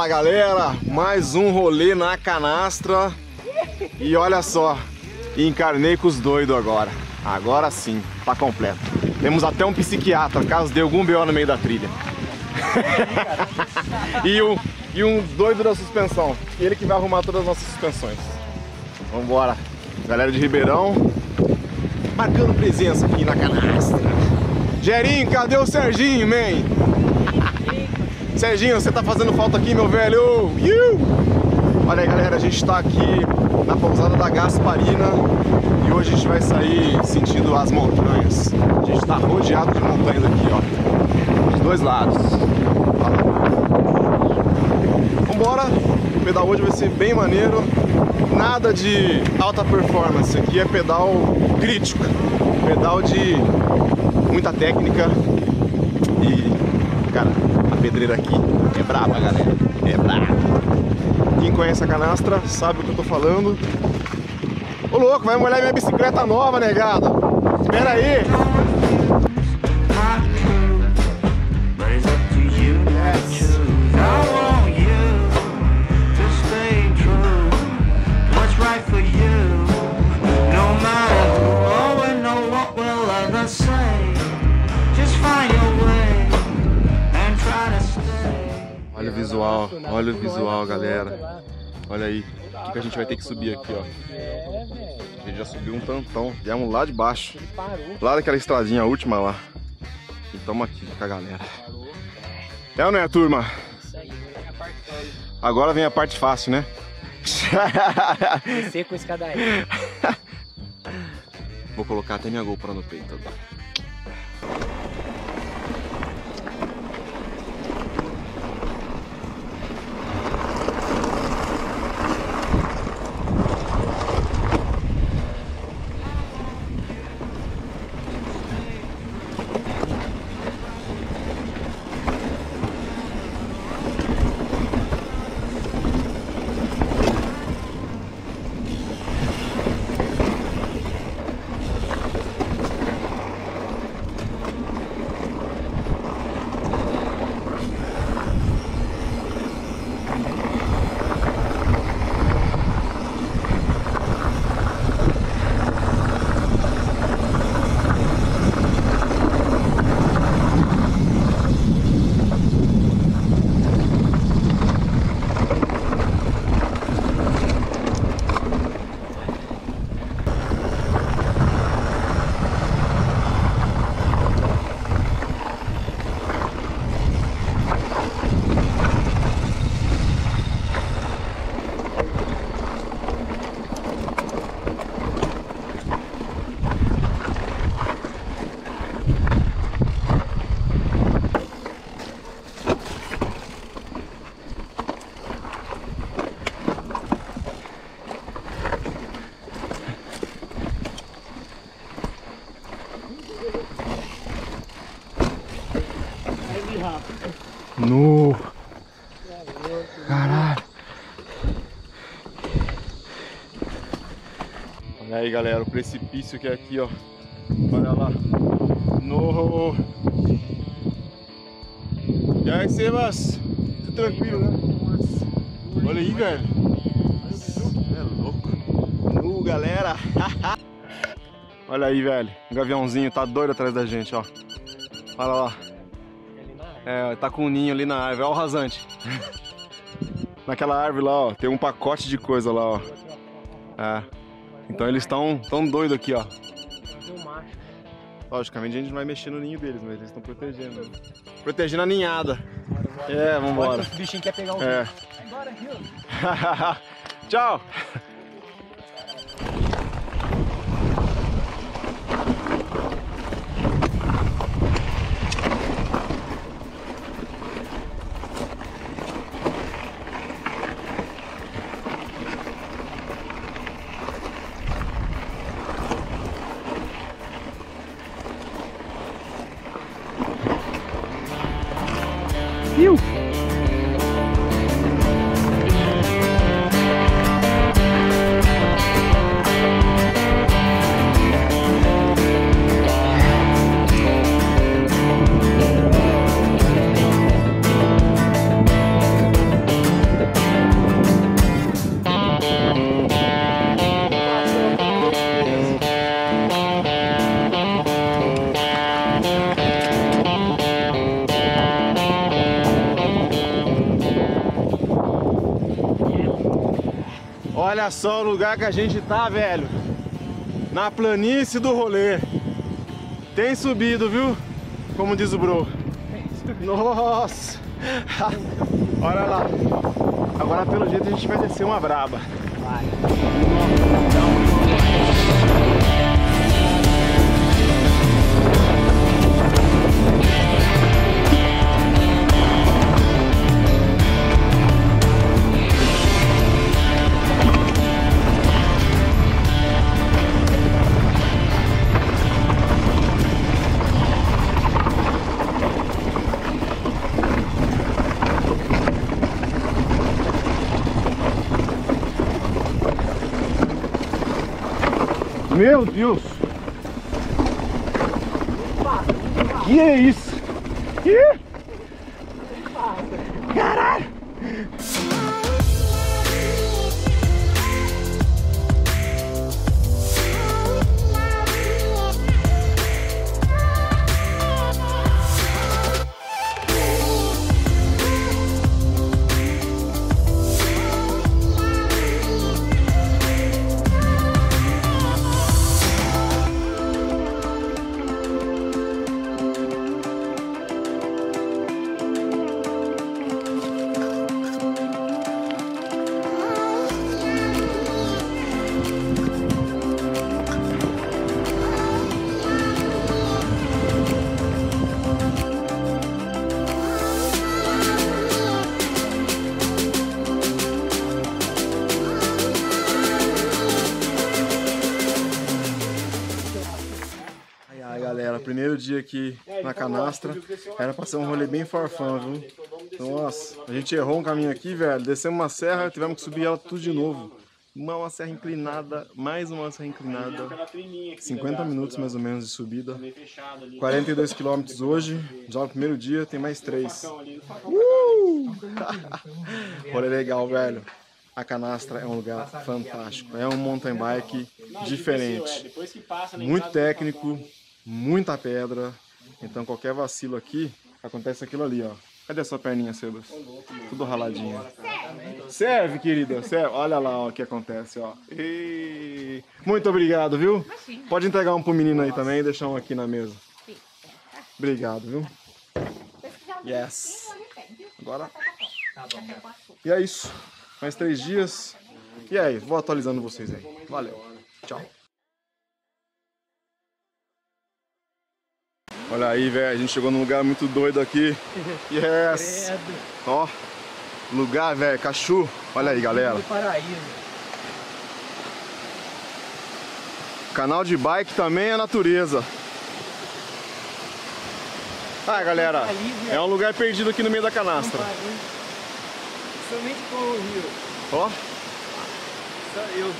Fala galera, mais um rolê na canastra. E olha só, encarnei com os doidos agora. Agora sim, tá completo. Temos até um psiquiatra, caso dê algum BO no meio da trilha. e um doido da suspensão. Ele que vai arrumar todas as nossas suspensões. Vambora, galera de Ribeirão, marcando presença aqui na canastra. Gerinho, cadê o Serginho, man? Serginho, você tá fazendo falta aqui, meu velho. Olha aí, galera, a gente tá aqui na pousada da Gasparina e hoje a gente vai sair sentindo as montanhas. A gente tá rodeado de montanhas aqui, ó, dos dois lados. Vambora, o pedal hoje vai ser bem maneiro. Nada de alta performance, aqui é pedal crítico, pedal de muita técnica e, cara, a pedreira aqui é braba, galera, é braba. Quem conhece a canastra sabe o que eu tô falando. Ô louco, vai molhar minha bicicleta nova, negada. Espera aí. Olha o visual, galera. Olha aí, o que a gente vai ter que subir aqui, ó. A gente já subiu um tantão, viemos lá de baixo, lá daquela estradinha última lá. E estamos aqui com a galera. É ou não é, turma? Agora vem a parte fácil, né? Descer com escadaria. Vou colocar até minha GoPro no peito agora. No! Caralho! Olha aí, galera, o precipício que é aqui, ó. Olha lá. No! E aí, Sebas? Tudo tranquilo, né? Olha aí, velho. É louco. No, galera! Olha aí, velho. O gaviãozinho tá doido atrás da gente, ó. Olha lá. É, tá com um ninho ali na árvore, olha o rasante. Naquela árvore lá, ó, tem um pacote de coisa lá, ó. É. Então eles estão tão doidos aqui, ó. Logicamente a gente não vai mexer no ninho deles, mas eles estão protegendo. Né? Protegendo a ninhada. É, vambora. O bichinho quer pegar o Bora, tchau! Olha só o lugar que a gente tá, velho. Na planície do rolê. Tem subido, viu? Como diz o bro. Nossa! Olha lá. Agora pelo jeito a gente vai descer uma braba. Vai. Meu Deus! Que é isso? Que? Caralho! Galera, primeiro dia aqui na canastra, era pra ser um rolê bem farfã, viu? Nossa, a gente errou um caminho aqui, velho, descemos uma serra, tivemos que subir ela tudo de novo. Uma serra inclinada, mais uma serra inclinada, 50 minutos mais ou menos de subida, 42 km hoje, já no primeiro dia tem mais 3. Rolê legal, velho. A canastra é um lugar fantástico, é um mountain bike diferente, muito técnico, muita pedra, então qualquer vacilo aqui, acontece aquilo ali, ó. Cadê a sua perninha, Sebas? Tudo raladinha. Serve, querida, serve. Olha lá ó, o que acontece, ó. E... Muito obrigado, viu? Pode entregar um pro menino aí também e deixar um aqui na mesa. Obrigado, viu? Yes. Agora... E é isso. Mais 3 dias. E aí, vou atualizando vocês aí. Valeu. Tchau. Olha aí, velho, a gente chegou num lugar muito doido aqui. Yes! Ó, lugar, velho, Cachu. Olha aí, galera. Canal de bike também é natureza. Ah, galera, é um lugar perdido aqui no meio da canastra. Somente com o rio. Ó. Só eu.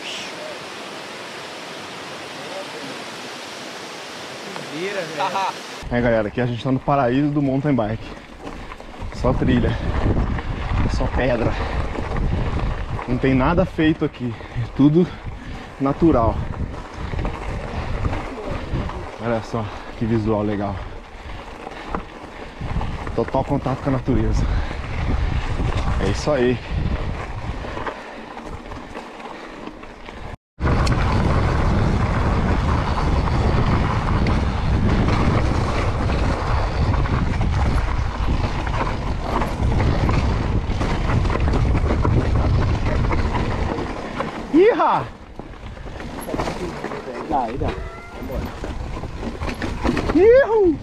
Vira, velho. É, galera, aqui a gente tá no paraíso do mountain bike. Só trilha, só pedra. Não tem nada feito aqui, é tudo natural. Olha só que visual legal. Total contato com a natureza. É isso aí. Iha! Dá. Ihu!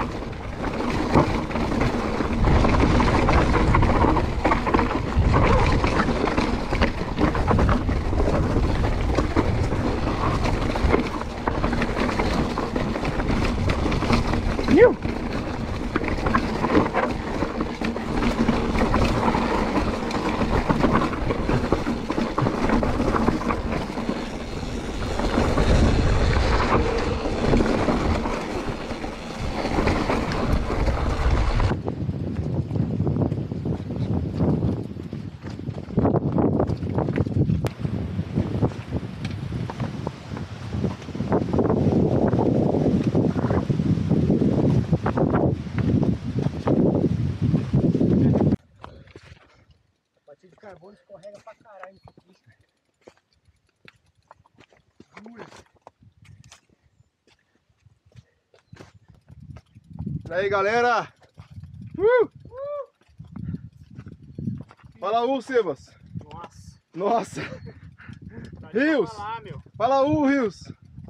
Ihu! Carbono escorrega pra caralho nisso aqui. E aí, galera? Fala Sebas. Nossa. Rios. Fala Rios.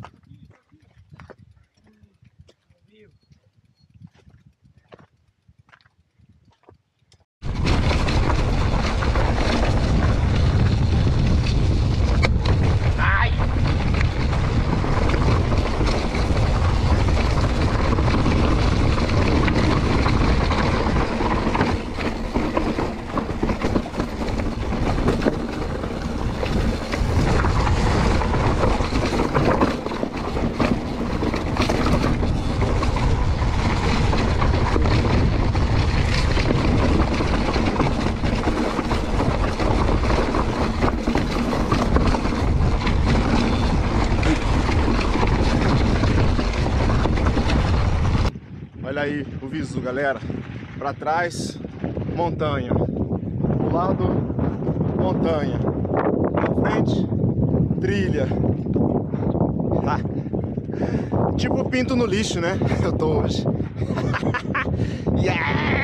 Olha aí o visu, galera. Para trás, montanha. Do lado, montanha. Na frente, trilha. Tipo pinto no lixo, né? Eu tô hoje. Yeah!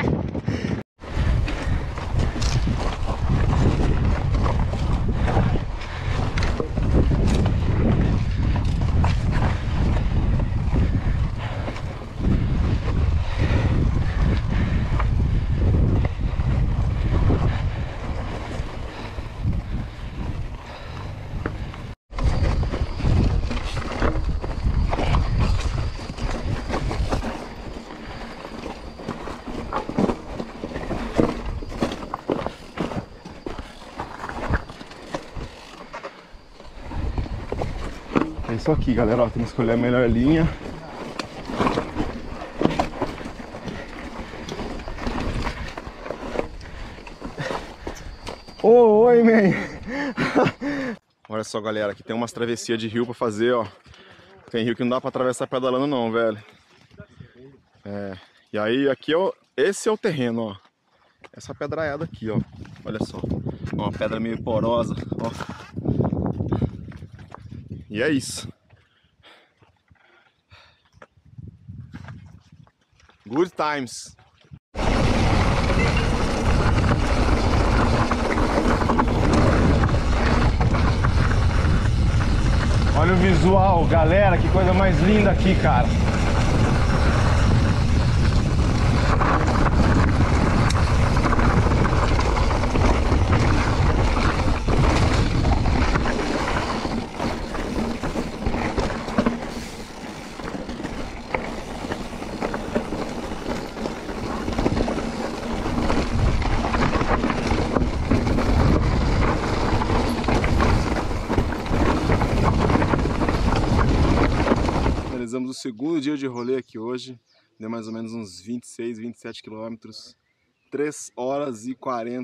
É isso aqui, galera, ó, tem que escolher a melhor linha. Oi, man! Olha só, galera, aqui tem umas travessias de rio pra fazer, ó. Tem rio que não dá pra atravessar pedalando não, velho. E aí, aqui, ó, esse é o terreno, ó. Essa pedraiada aqui, ó. Olha só. Uma pedra meio porosa, ó. E é isso. Good times. Olha o visual, galera, que coisa mais linda aqui, cara. Finalizamos o segundo dia de rolê aqui hoje, deu mais ou menos uns 26, 27 quilômetros, 3 horas e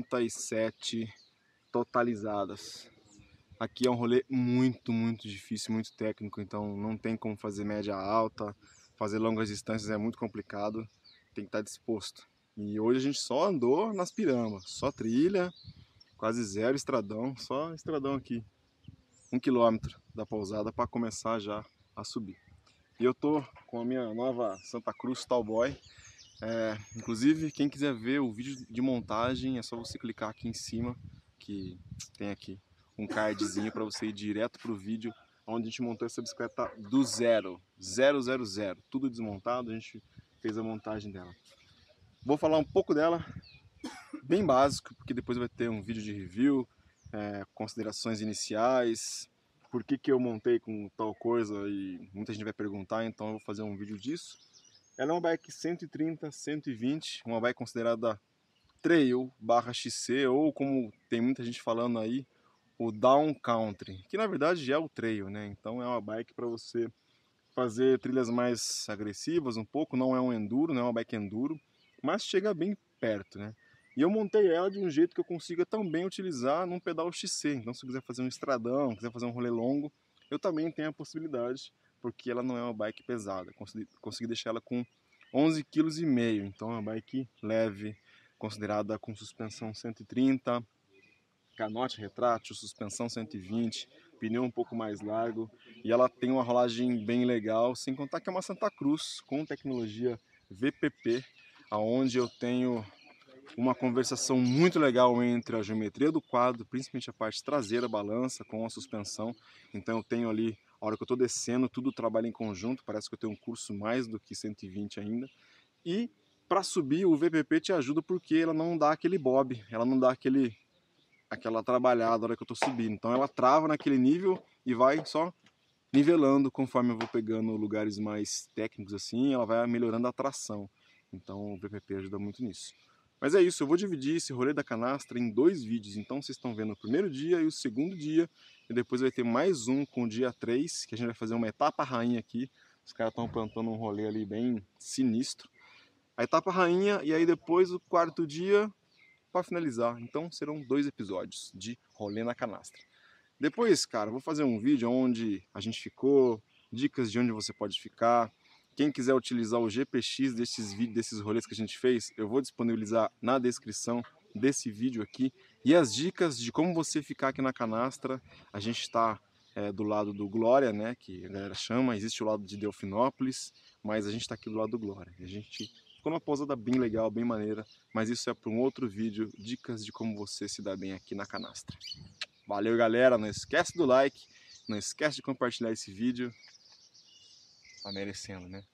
47 totalizadas. Aqui é um rolê muito difícil, muito técnico, então não tem como fazer média alta, fazer longas distâncias é muito complicado, tem que estar disposto. E hoje a gente só andou nas piramas, só trilha, quase zero estradão, só estradão aqui, 1 quilômetro da pousada para começar já a subir. E eu tô com a minha nova Santa Cruz Tallboy. Inclusive, quem quiser ver o vídeo de montagem, é só você clicar aqui em cima, que tem aqui um cardzinho para você ir direto pro vídeo onde a gente montou essa bicicleta do zero, tudo desmontado, a gente fez a montagem dela. Vou falar um pouco dela, bem básico, porque depois vai ter um vídeo de review, considerações iniciais, por que eu montei com tal coisa e muita gente vai perguntar, então eu vou fazer um vídeo disso. Ela é uma bike 130, 120, uma bike considerada trail /XC, ou como tem muita gente falando aí, o down country, que na verdade já é o trail, né? Então é uma bike para você fazer trilhas mais agressivas um pouco, não é um enduro, não é uma bike enduro, mas chega bem perto, né? E eu montei ela de um jeito que eu consiga também utilizar num pedal XC. Então se eu quiser fazer um estradão, quiser fazer um rolê longo, eu também tenho a possibilidade, porque ela não é uma bike pesada. Consegui deixar ela com 11,5 kg, então é uma bike leve, considerada com suspensão 130, canote retrátil, suspensão 120, pneu um pouco mais largo e ela tem uma rolagem bem legal, sem contar que é uma Santa Cruz com tecnologia VPP, aonde eu tenho uma conversação muito legal entre a geometria do quadro, principalmente a parte traseira, balança com a suspensão. Então eu tenho ali, a hora que eu estou descendo, tudo trabalha em conjunto, parece que eu tenho um curso mais do que 120 ainda. E para subir o VPP te ajuda porque ela não dá aquele bob, ela não dá aquela trabalhada na hora que eu estou subindo. Então ela trava naquele nível e vai só nivelando conforme eu vou pegando lugares mais técnicos assim, ela vai melhorando a tração. Então o VPP ajuda muito nisso. Mas é isso, eu vou dividir esse rolê da canastra em 2 vídeos. Então vocês estão vendo o primeiro dia e o segundo dia. E depois vai ter mais um com o dia 3, que a gente vai fazer uma etapa rainha aqui. Os caras estão plantando um rolê ali bem sinistro. A etapa rainha e aí depois o 4º dia para finalizar. Então serão 2 episódios de rolê na canastra. Depois, cara, vou fazer um vídeo onde a gente ficou, dicas de onde você pode ficar. Quem quiser utilizar o GPX desses rolês que a gente fez, eu vou disponibilizar na descrição desse vídeo aqui. E as dicas de como você ficar aqui na canastra. A gente está do lado do Glória, né, que a galera chama. Existe o lado de Delfinópolis, mas a gente está aqui do lado do Glória. A gente ficou numa pousada bem legal, bem maneira. Mas isso é para um outro vídeo, dicas de como você se dá bem aqui na canastra. Valeu, galera, não esquece do like, não esquece de compartilhar esse vídeo. Tá merecendo, né?